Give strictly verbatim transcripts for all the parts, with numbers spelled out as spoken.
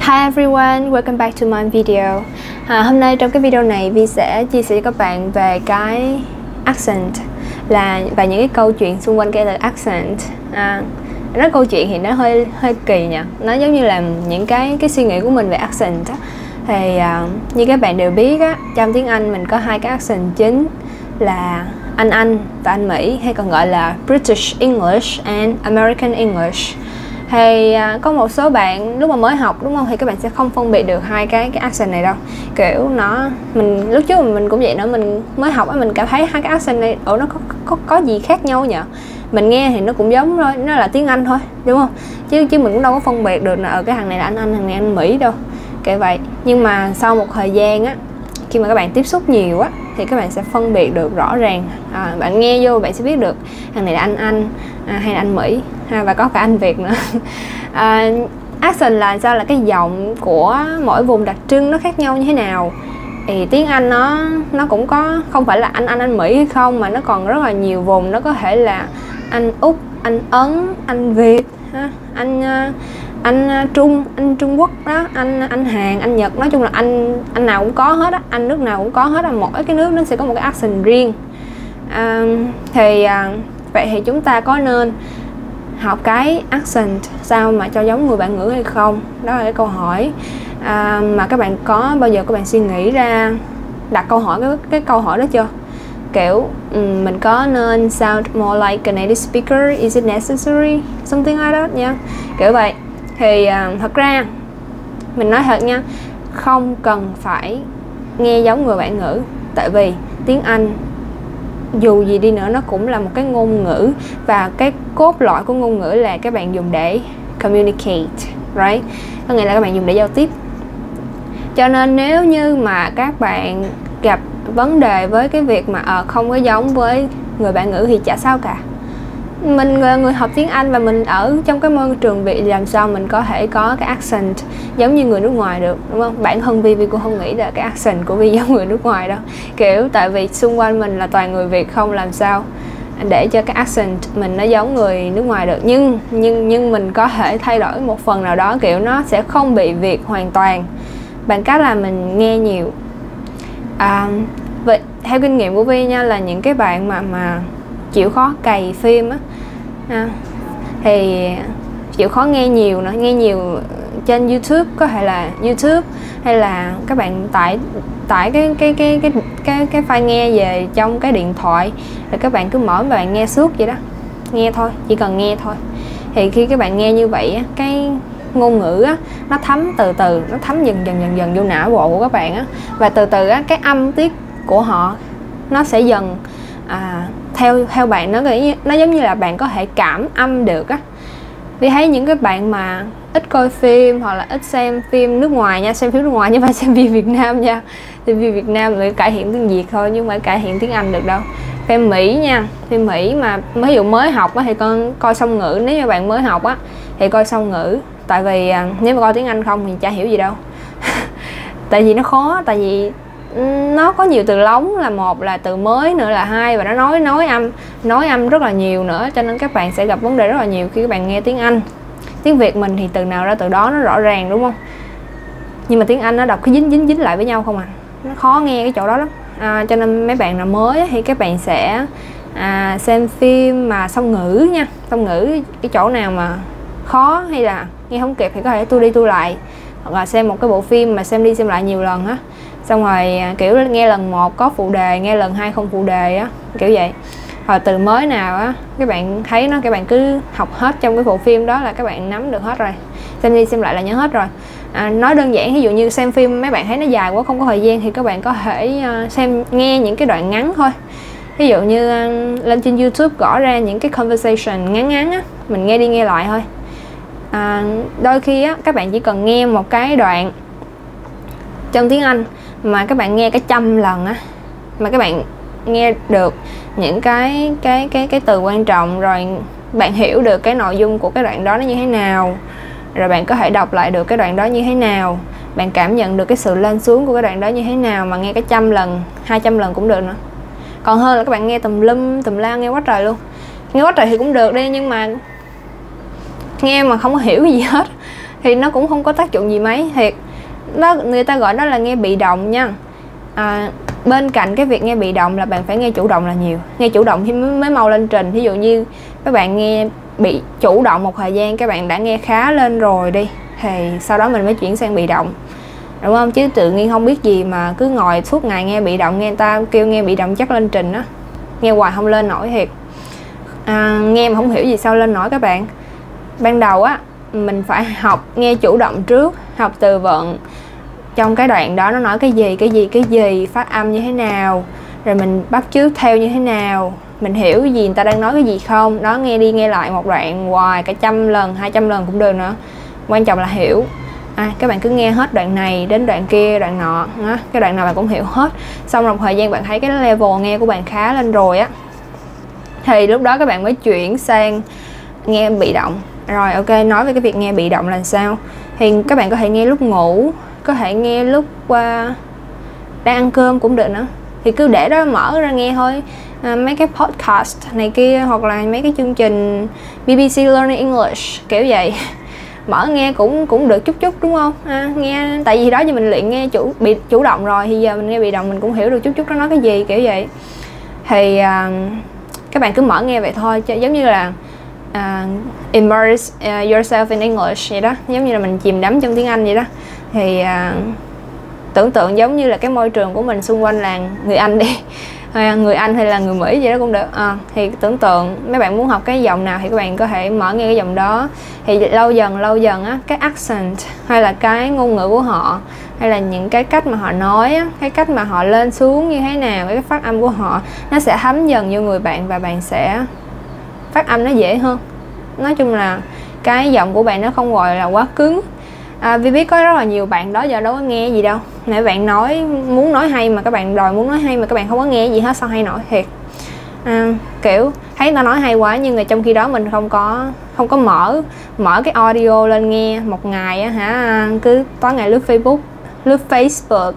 Hi everyone, welcome back to my video. À, hôm nay trong cái video này Vi sẽ chia sẻ cho các bạn về cái accent là và những cái câu chuyện xung quanh cái từ accent. À, nói câu chuyện thì nó hơi hơi kỳ nha. Nó giống như là những cái cái suy nghĩ của mình về accent á. Thì à, như các bạn đều biết á, trong tiếng Anh mình có hai cái accent chính là Anh Anh và Anh Mỹ, hay còn gọi là British English and American English. Thì à, có một số bạn lúc mà mới học đúng không, thì các bạn sẽ không phân biệt được hai cái cái accent này đâu. Kiểu nó mình lúc trước mình cũng vậy nữa, mình mới học á, mình cảm thấy hai cái accent này ủa nó có có có gì khác nhau nhỉ? Mình nghe thì nó cũng giống thôi, nó là tiếng Anh thôi đúng không, chứ chứ mình cũng đâu có phân biệt được là ở cái thằng này là Anh Anh, thằng này Anh Mỹ đâu, kiểu vậy. Nhưng mà sau một thời gian á, khi mà các bạn tiếp xúc nhiều á thì các bạn sẽ phân biệt được rõ ràng. À, bạn nghe vô bạn sẽ biết được thằng này là Anh Anh à, hay là Anh Mỹ, à, và có cả Anh Việt nữa. à, accent là sao, là cái giọng của mỗi vùng đặc trưng nó khác nhau như thế nào. Thì tiếng Anh nó nó cũng có, không phải là Anh Anh Anh Mỹ hay không, mà nó còn rất là nhiều vùng. Nó có thể là Anh Úc, Anh Ấn, Anh Việt, Anh anh Trung, anh Trung Quốc đó, anh anh Hàn, anh Nhật, nói chung là anh anh nào cũng có hết á, anh nước nào cũng có hết á, mỗi cái nước nó sẽ có một cái accent riêng. À, thì à, vậy thì chúng ta có nên học cái accent sao mà cho giống người bản ngữ hay không? Đó là cái câu hỏi à, mà các bạn có bao giờ các bạn suy nghĩ ra đặt câu hỏi cái cái câu hỏi đó chưa? Kiểu um, mình có nên sound more like a native speaker? Is it necessary? Something like that nha. Kiểu vậy. Thì uh, thật ra mình nói thật nha, không cần phải nghe giống người bản ngữ. Tại vì tiếng Anh dù gì đi nữa nó cũng là một cái ngôn ngữ, và cái cốt lõi của ngôn ngữ là các bạn dùng để communicate, right? Có nghĩa là các bạn dùng để giao tiếp. Cho nên nếu như mà các bạn gặp vấn đề với cái việc mà à, không có giống với người bản ngữ thì chả sao cả. Mình là người học tiếng Anh và mình ở trong cái môi trường Việt, làm sao mình có thể có cái accent giống như người nước ngoài được, đúng không? Bản thân Vi Vi cũng không nghĩ là cái accent của Vi giống người nước ngoài đâu. Kiểu tại vì xung quanh mình là toàn người Việt không, làm sao để cho cái accent mình nó giống người nước ngoài được. Nhưng nhưng nhưng mình có thể thay đổi một phần nào đó, kiểu nó sẽ không bị Việt hoàn toàn, bằng cách là mình nghe nhiều. À, vậy theo kinh nghiệm của Vi nha, là những cái bạn mà mà chịu khó cày phim á, à, thì chịu khó nghe nhiều nữa, nghe nhiều trên YouTube, có thể là YouTube hay là các bạn tải tải cái cái cái cái cái cái file nghe về trong cái điện thoại, rồi các bạn cứ mở và bạn nghe suốt vậy đó, nghe thôi, chỉ cần nghe thôi. Thì khi các bạn nghe như vậy á, cái ngôn ngữ á nó thấm từ từ, nó thấm dần dần dần dần vô não bộ của các bạn á, và từ từ á cái âm tiết của họ nó sẽ dần à, theo theo bạn, nó nó giống như là bạn có thể cảm âm được á. Vì thấy những cái bạn mà ít coi phim hoặc là ít xem phim nước ngoài nha, xem phim nước ngoài nhưng mà xem phim Việt Nam nha, thì phim Việt Nam mới cải thiện tiếng Việt thôi, nhưng mà cải thiện tiếng Anh được đâu. Phim Mỹ nha, phim Mỹ mà ví dụ mới học á thì con coi song ngữ. Nếu như bạn mới học á thì coi song ngữ, tại vì à, nếu mà coi tiếng Anh không thì chả hiểu gì đâu. Tại vì nó khó, tại vì nó có nhiều từ lóng là một, là từ mới nữa là hai, và nó nói nói âm nói âm rất là nhiều nữa, cho nên các bạn sẽ gặp vấn đề rất là nhiều khi các bạn nghe tiếng Anh. Tiếng Việt mình thì từ nào ra từ đó, nó rõ ràng đúng không, nhưng mà tiếng Anh nó đọc cái dính dính dính lại với nhau không à, nó khó nghe cái chỗ đó lắm. À, cho nên mấy bạn nào mới thì các bạn sẽ à, xem phim mà song ngữ nha, song ngữ cái chỗ nào mà khó hay là nghe không kịp thì có thể tua đi tua lại, hoặc là xem một cái bộ phim mà xem đi xem lại nhiều lần á, xong rồi kiểu nghe lần một có phụ đề, nghe lần hai không phụ đề á, kiểu vậy. Hoặc từ mới nào á các bạn thấy nó, các bạn cứ học hết trong cái bộ phim đó là các bạn nắm được hết rồi, xem đi xem lại là nhớ hết rồi. À, nói đơn giản, ví dụ như xem phim mấy bạn thấy nó dài quá không có thời gian thì các bạn có thể uh, xem nghe những cái đoạn ngắn thôi. Ví dụ như uh, lên trên YouTube gõ ra những cái conversation ngắn ngắn á, mình nghe đi nghe lại thôi. À, đôi khi á các bạn chỉ cần nghe một cái đoạn trong tiếng Anh mà các bạn nghe cái trăm lần á, mà các bạn nghe được những cái cái cái cái từ quan trọng, rồi bạn hiểu được cái nội dung của cái đoạn đó nó như thế nào, rồi bạn có thể đọc lại được cái đoạn đó như thế nào, bạn cảm nhận được cái sự lên xuống của cái đoạn đó như thế nào, mà nghe cái trăm lần, hai trăm lần cũng được nữa. Còn hơn là các bạn nghe tùm lum tùm la, nghe quá trời luôn. Nghe quá trời thì cũng được đi, nhưng mà nghe mà không có hiểu gì hết thì nó cũng không có tác dụng gì mấy thiệt. Đó, người ta gọi đó là nghe bị động nha. À, bên cạnh cái việc nghe bị động là bạn phải nghe chủ động là nhiều. Nghe chủ động thì mới, mới mau lên trình. Ví dụ như các bạn nghe bị chủ động một thời gian, các bạn đã nghe khá lên rồi đi, thì sau đó mình mới chuyển sang bị động, đúng không? Chứ tự nhiên không biết gì mà cứ ngồi suốt ngày nghe bị động, nghe người ta kêu nghe bị động chắc lên trình á, nghe hoài không lên nổi thiệt. À, nghe mà không hiểu gì sao lên nổi các bạn. Ban đầu á mình phải học nghe chủ động trước, học từ vựng trong cái đoạn đó nó nói cái gì cái gì cái gì, phát âm như thế nào, rồi mình bắt chước theo như thế nào, mình hiểu cái gì người ta đang nói cái gì không. Đó, nghe đi nghe lại một đoạn hoài cả trăm lần, hai trăm lần cũng được nữa, quan trọng là hiểu. À, các bạn cứ nghe hết đoạn này đến đoạn kia, đoạn nọ đó, cái đoạn nào bạn cũng hiểu hết. Xong rồi một thời gian bạn thấy cái level nghe của bạn khá lên rồi á, thì lúc đó các bạn mới chuyển sang nghe bị động. Rồi ok, nói về cái việc nghe bị động là sao, thì các bạn có thể nghe lúc ngủ, có thể nghe lúc uh, đang ăn cơm cũng được nữa, thì cứ để đó mở ra nghe thôi. À, mấy cái podcast này kia hoặc là mấy cái chương trình bê bê xê Learning English kiểu vậy, mở nghe cũng cũng được chút chút, đúng không? À, nghe tại vì đó giờ mình luyện nghe chủ bị chủ động rồi, thì giờ mình nghe bị động mình cũng hiểu được chút chút nó nói cái gì kiểu vậy. Thì uh, các bạn cứ mở nghe vậy thôi, giống như là uh, immerse uh, yourself in English vậy đó, giống như là mình chìm đắm trong tiếng Anh vậy đó. Thì uh, tưởng tượng giống như là cái môi trường của mình xung quanh là người Anh đi, người Anh hay là người Mỹ vậy đó cũng được. À, thì tưởng tượng mấy bạn muốn học cái giọng nào thì các bạn có thể mở nghe cái giọng đó. Thì lâu dần lâu dần á, cái accent hay là cái ngôn ngữ của họ, hay là những cái cách mà họ nói á, cái cách mà họ lên xuống như thế nào, cái phát âm của họ nó sẽ thấm dần vô người bạn và bạn sẽ phát âm nó dễ hơn. Nói chung là cái giọng của bạn nó không gọi là quá cứng. À, vì biết có rất là nhiều bạn đó giờ đâu có nghe gì đâu. Nãy bạn nói muốn nói hay mà các bạn đòi muốn nói hay mà các bạn không có nghe gì hết, sao hay nổi thiệt. À, kiểu thấy nó nói hay quá nhưng mà trong khi đó mình không có không có mở mở cái audio lên nghe một ngày á hả, cứ tối ngày lướt Facebook, lướt Facebook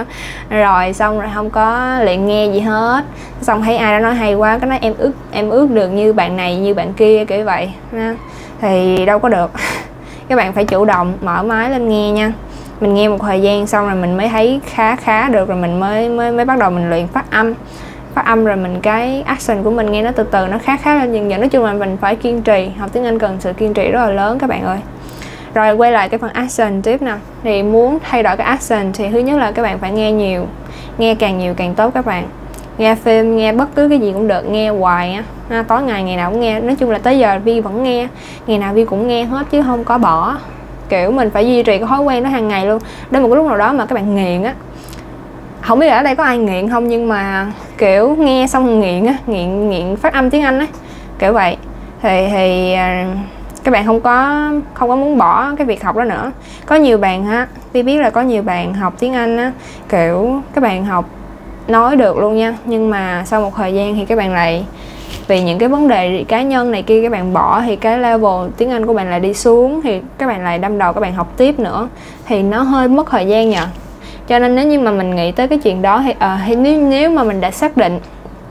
rồi xong rồi không có luyện nghe gì hết. Xong thấy ai đó nói hay quá, cái nói em ước em ước được như bạn này như bạn kia kiểu vậy ha. Thì đâu có được. Các bạn phải chủ động mở máy lên nghe nha. Mình nghe một thời gian xong rồi mình mới thấy khá khá được, rồi mình mới mới mới bắt đầu mình luyện phát âm. Phát âm rồi mình cái accent của mình nghe nó từ từ nó khá khá lên dần dần. Nói chung là mình phải kiên trì, học tiếng Anh cần sự kiên trì rất là lớn các bạn ơi. Rồi quay lại cái phần accent tiếp nè. Thì muốn thay đổi cái accent thì thứ nhất là các bạn phải nghe nhiều. Nghe càng nhiều càng tốt các bạn. Nghe phim, nghe bất cứ cái gì cũng được, nghe hoài á. À, tối ngày ngày nào cũng nghe. Nói chung là tới giờ Vi vẫn nghe, ngày nào Vi cũng nghe hết chứ không có bỏ. Kiểu mình phải duy trì cái thói quen đó hàng ngày luôn. Đến một cái lúc nào đó mà các bạn nghiện á, không biết là ở đây có ai nghiện không, nhưng mà kiểu nghe xong nghiện á, nghiện nghiện phát âm tiếng Anh á, kiểu vậy. Thì thì các bạn không có không có muốn bỏ cái việc học đó nữa. Có nhiều bạn ha, Vi biết là có nhiều bạn học tiếng Anh á, kiểu các bạn học nói được luôn nha, nhưng mà sau một thời gian thì các bạn lại vì những cái vấn đề cá nhân này kia các bạn bỏ, thì cái level tiếng Anh của bạn lại đi xuống, thì các bạn lại đâm đầu các bạn học tiếp nữa, thì nó hơi mất thời gian nhờ. Cho nên nếu như mà mình nghĩ tới cái chuyện đó thì, à, thì nếu, nếu mà mình đã xác định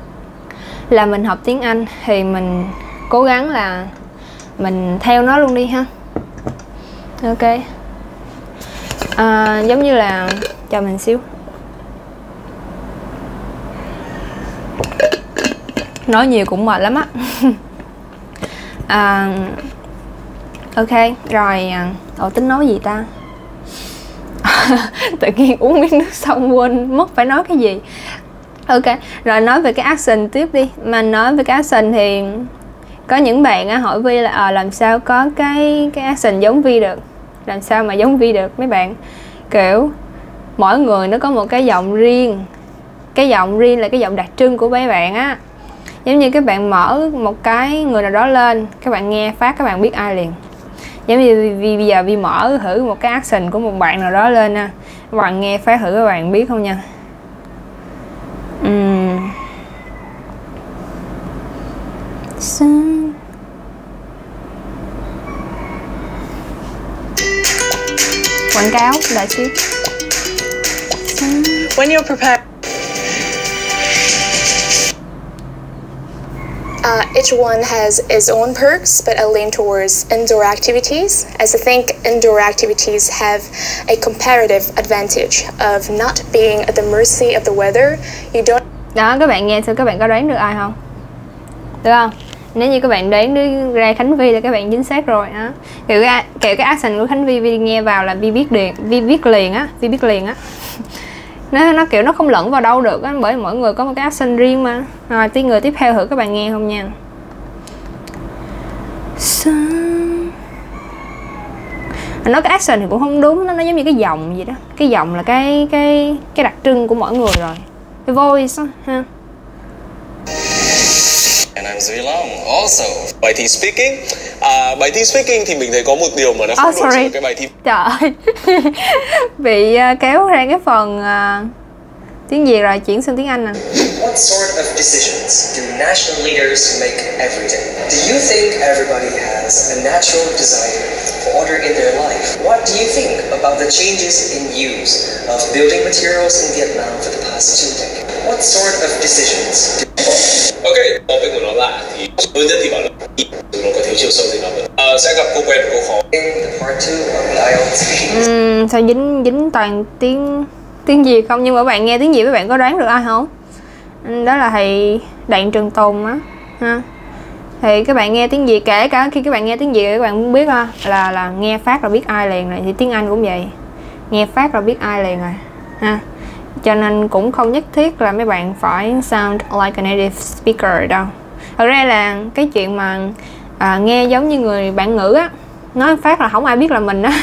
là mình học tiếng Anh thì mình cố gắng là mình theo nó luôn đi ha. Ok. À, giống như là chờ mình xíu. Nói nhiều cũng mệt lắm á. À, ok, rồi ồ tính nói gì ta? Tự nhiên uống miếng nước xong quên mất phải nói cái gì. Ok, rồi nói về cái accent tiếp đi. Mà nói về cái accent thì có những bạn á hỏi Vi là à, làm sao có cái cái accent giống Vi được, làm sao mà giống Vi được. Mấy bạn kiểu mỗi người nó có một cái giọng riêng, cái giọng riêng là cái giọng đặc trưng của mấy bạn á. Giống như các bạn mở một cái người nào đó lên, các bạn nghe phát các bạn biết ai liền. Giống như Vi, bây giờ Vi mở thử một cái accent của một bạn nào đó lên nha, các bạn nghe phát thử các bạn biết không nha. uhm. Quảng cáo đợi xíu. When you're prepared. Uh, each one has its own perks, but I lean towards indoor activities, as I think indoor activities have a comparative advantage of not being at the mercy of the weather. You don't. Đó, các bạn nghe xem các bạn có đoán được ai không? Được không? Nếu như các bạn đoán được ra Khánh Vi là các bạn chính xác rồi á. Kiểu cái, kiểu cái accent của Khánh Vi, Vi nghe vào là Vi biết liền, Vi biết liền á, Vi biết liền á. Nó, nó kiểu nó không lẫn vào đâu được á, bởi mỗi người có một cái accent riêng mà. Rồi tí người tiếp theo thử các bạn nghe không nha. Nói cái accent thì cũng không đúng, nó, nó giống như cái giọng vậy đó. Cái giọng là cái cái cái đặc trưng của mỗi người rồi. Cái voice đó, ha. And I'm Duy Long. Also, bài thi speaking. À, bài thi speaking thì mình thấy có một điều mà nó không oh, nổi trội cái bài thi. Trời ơi. Bị uh, kéo ra cái phần uh, tiếng Việt rồi, chuyển sang tiếng Anh nè. What sort of decisions do national leaders make every day? Do you think everybody has a natural desire for order in their life? What do you think about the changes in use of building materials in Vietnam for the past two decades? What sort of decisions do Ok, topic của nó là thì hướng dẫn thì bảo là nó có thiếu chiều sâu thì nó vẫn uh, sẽ gặp câu quen câu khó. in the part two of the I E L T S? Uhm, sao dính dính toàn tiếng tiếng Việt không? Nhưng mà các bạn nghe tiếng Việt các bạn có đoán được ai không? Đó là thầy Đặng Trường Tùng á ha. Thì các bạn nghe tiếng Việt, kể cả khi các bạn nghe tiếng Việt các bạn cũng biết ha, là là nghe phát là biết ai liền rồi. Thì tiếng Anh cũng vậy, nghe phát là biết ai liền rồi ha. Cho nên cũng không nhất thiết là mấy bạn phải sound like a native speaker đâu. Thật ra là cái chuyện mà à, nghe giống như người bản ngữ á, nói phát là không ai biết là mình á,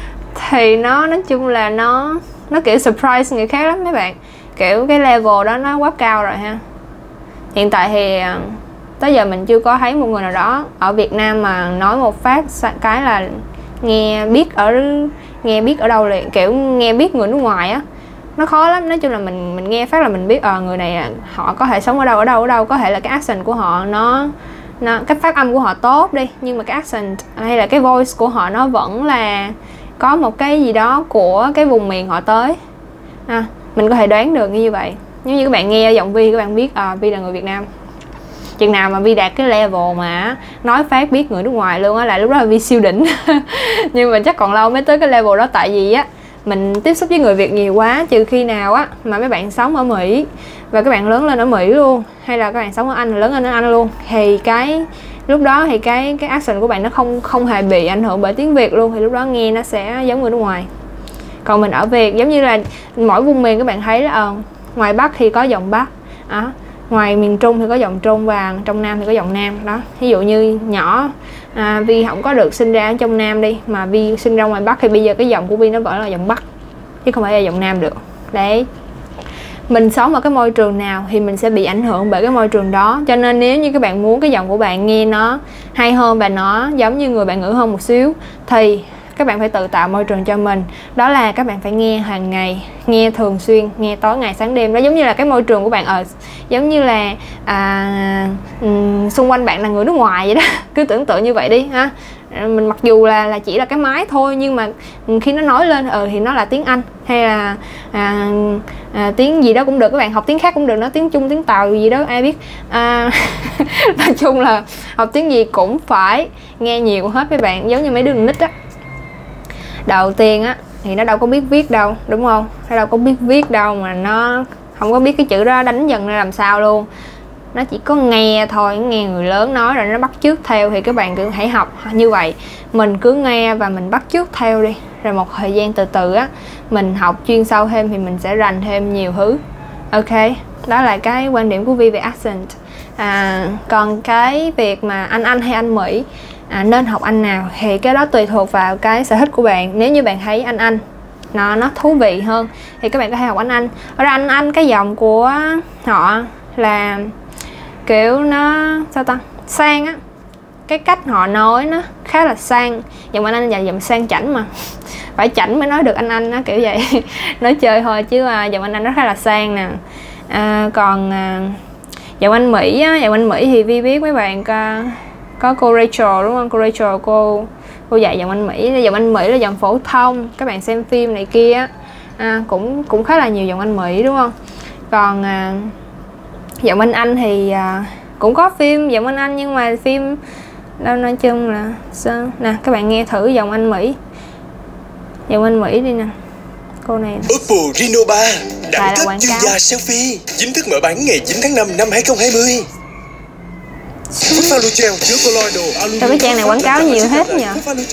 thì nó nói chung là nó nó kiểu surprise người khác lắm mấy bạn. Kiểu cái level đó nó quá cao rồi ha. Hiện tại thì tới giờ mình chưa có thấy một người nào đó ở Việt Nam mà nói một phát cái là nghe biết ở nghe biết ở đâu liền, kiểu nghe biết người nước ngoài á. Nó khó lắm. Nói chung là mình mình nghe phát là mình biết ờ à, người này họ có thể sống ở đâu ở đâu ở đâu, có thể là cái accent của họ nó nó cái phát âm của họ tốt đi, nhưng mà cái accent hay là cái voice của họ nó vẫn là có một cái gì đó của cái vùng miền họ tới. À, mình có thể đoán được như vậy. Nếu như các bạn nghe giọng Vi các bạn biết à, Vi là người Việt Nam. Chừng nào mà Vi đạt cái level mà nói phát biết người nước ngoài luôn á là lúc đó là Vi siêu đỉnh. Nhưng mà chắc còn lâu mới tới cái level đó, tại vì á mình tiếp xúc với người Việt nhiều quá. Trừ khi nào á mà mấy bạn sống ở Mỹ và các bạn lớn lên ở Mỹ luôn, hay là các bạn sống ở Anh lớn lên ở Anh luôn, thì cái lúc đó thì cái cái accent của bạn nó không không hề bị ảnh hưởng bởi tiếng Việt luôn, thì lúc đó nghe nó sẽ giống người nước ngoài. Còn mình ở Việt giống như là mỗi vùng miền các bạn thấy là ờ, ngoài Bắc thì có giọng Bắc à, ngoài miền Trung thì có giọng Trung, và trong Nam thì có giọng Nam đó. Ví dụ như nhỏ à, Vi không có được sinh ra ở trong Nam đi, mà Vi sinh ra ngoài Bắc, thì bây giờ cái giọng của Vi nó vẫn là giọng Bắc chứ không phải là giọng Nam được. Đấy, mình sống ở cái môi trường nào thì mình sẽ bị ảnh hưởng bởi cái môi trường đó. Cho nên nếu như các bạn muốn cái giọng của bạn nghe nó hay hơn và nó giống như người bản ngữ hơn một xíu, thì các bạn phải tự tạo môi trường cho mình. Đó là các bạn phải nghe hàng ngày, nghe thường xuyên, nghe tối ngày sáng đêm. Đó giống như là cái môi trường của bạn ở, giống như là à, um, xung quanh bạn là người nước ngoài vậy đó. Cứ tưởng tượng như vậy đi ha. Mình mặc dù là là chỉ là cái máy thôi, nhưng mà khi nó nói lên ờ thì nó là tiếng Anh, hay là à, à, tiếng gì đó cũng được. Các bạn học tiếng khác cũng được, nói tiếng Trung, tiếng Tàu gì đó ai biết à, nói chung là học tiếng gì cũng phải nghe nhiều hết mấy bạn. Giống như mấy đứa nít á, đầu tiên á thì nó đâu có biết viết đâu, đúng không? Nó đâu có biết viết đâu, mà nó không có biết cái chữ đó đánh dần ra làm sao luôn. Nó chỉ có nghe thôi, nghe người lớn nói rồi nó bắt chước theo. Thì các bạn cứ hãy học như vậy, mình cứ nghe và mình bắt chước theo đi. Rồi một thời gian từ từ á, mình học chuyên sâu thêm thì mình sẽ rành thêm nhiều thứ. Ok, đó là cái quan điểm của Vi về accent. À, còn cái việc mà anh Anh hay anh Mỹ à, nên học Anh nào thì cái đó tùy thuộc vào cái sở thích của bạn. Nếu như bạn thấy anh Anh nó nó thú vị hơn thì các bạn có thể học anh Anh. Ở ra anh Anh cái giọng của họ là kiểu nó sao ta, sang á, cái cách họ nói nó khá là sang. Giọng anh Anh là giọng sang chảnh, mà phải chảnh mới nói được anh Anh á, kiểu vậy. Nói chơi thôi chứ à, giọng anh Anh nó khá là sang nè. À, còn à, giọng anh Mỹ á, giọng anh Mỹ thì Vi biết mấy bạn có, có cô Rachel đúng không? Cô Rachel cô cô dạy giọng anh Mỹ. Giọng anh Mỹ là giọng phổ thông, các bạn xem phim này kia á, à, cũng cũng khá là nhiều giọng anh Mỹ đúng không? Còn à, giọng anh Anh thì à, cũng có phim giọng Anh Anh nhưng mà phim đâu nói chung là sao nè, các bạn nghe thử giọng Anh Mỹ, giọng Anh Mỹ đi nè, cô này nè. Oppo Reno ba đẳng cấp chuyên gia selfie chính thức mở bán ngày chín tháng năm năm hai không hai không. Sao cái trang này quảng cáo nhiều hết nhỉ?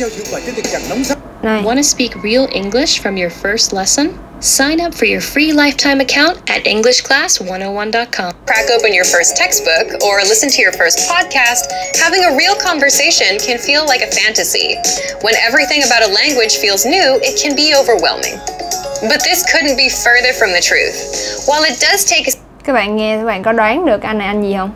Này. Want to speak real English from your first lesson? Sign up for your free lifetime account at english class one oh one dot com. Crack open your first textbook or listen to your first podcast. Having a real conversation can feel like a fantasy. When everything about a language feels new, it can be overwhelming. But this couldn't be further from the truth. While it does take a... Các bạn nghe, các bạn có đoán được anh này anh gì không?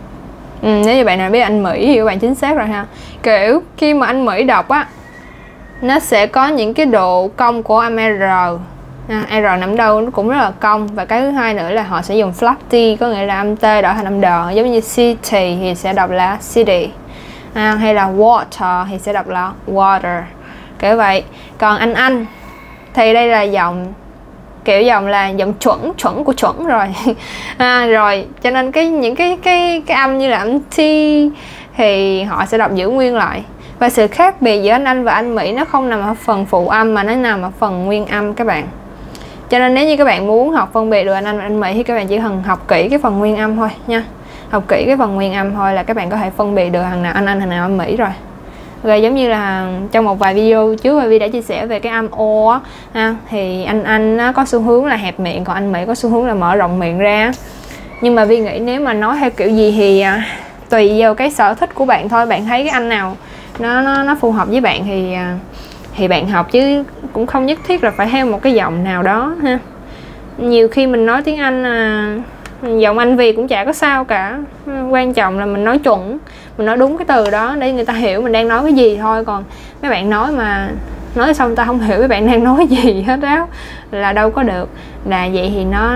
Ừ, nếu như bạn nào biết anh Mỹ thì các bạn chính xác rồi ha. Kiểu khi mà anh Mỹ đọc á, nó sẽ có những cái độ cong của âm R. À, R nằm đâu nó cũng rất là cong. Và cái thứ hai nữa là họ sẽ dùng fluffy, có nghĩa là âm T đổi thành âm đờ. Giống như city thì sẽ đọc là city, à, hay là water thì sẽ đọc là water, kiểu vậy. Còn anh Anh thì đây là giọng kiểu giọng là giọng chuẩn chuẩn của chuẩn rồi. À, rồi cho nên cái những cái cái cái âm như là âm T thì họ sẽ đọc giữ nguyên lại. Và sự khác biệt giữa anh Anh và anh Mỹ nó không nằm ở phần phụ âm mà nó nằm ở phần nguyên âm các bạn. Cho nên nếu như các bạn muốn học phân biệt được anh Anh và anh Mỹ thì các bạn chỉ cần học kỹ cái phần nguyên âm thôi nha. Học kỹ cái phần nguyên âm thôi là các bạn có thể phân biệt được thằng nào anh Anh thằng nào anh Mỹ rồi. Rồi giống như là trong một vài video trước Vi đã chia sẻ về cái âm O á, ha, thì anh Anh nó có xu hướng là hẹp miệng, còn anh Mỹ có xu hướng là mở rộng miệng ra. Nhưng mà Vi nghĩ nếu mà nói theo kiểu gì thì à, tùy vào cái sở thích của bạn thôi. Bạn thấy cái anh nào nó nó, nó phù hợp với bạn thì à, thì bạn học, chứ cũng không nhất thiết là phải theo một cái giọng nào đó ha. Nhiều khi mình nói tiếng Anh à, giọng Anh Việt cũng chả có sao cả, quan trọng là mình nói chuẩn, mình nói đúng cái từ đó để người ta hiểu mình đang nói cái gì thôi. Còn mấy bạn nói mà nói xong ta không hiểu mấy bạn đang nói gì hết đó là đâu có được. Là vậy thì nó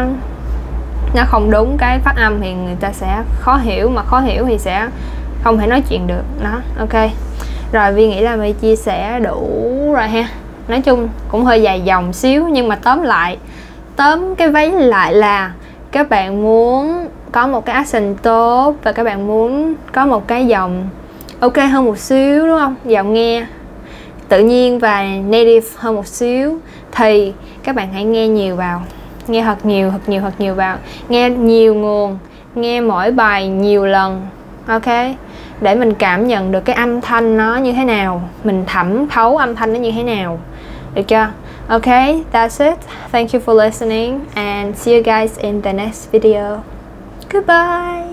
nó không đúng cái phát âm thì người ta sẽ khó hiểu, mà khó hiểu thì sẽ không thể nói chuyện được đó. Ok rồi, Vi nghĩ là mình chia sẻ đủ rồi ha. Nói chung cũng hơi dài dòng xíu, nhưng mà tóm lại tóm cái váy lại là các bạn muốn có một cái accent tốt và các bạn muốn có một cái giọng ok hơn một xíu, đúng không? Giọng nghe tự nhiên và native hơn một xíu thì các bạn hãy nghe nhiều vào, nghe thật nhiều thật nhiều thật nhiều vào, nghe nhiều nguồn, nghe mỗi bài nhiều lần, ok, để mình cảm nhận được cái âm thanh nó như thế nào, mình thẩm thấu âm thanh nó như thế nào, được chưa? Ok, that's it. Thank you for listening and see you guys in the next video. Goodbye.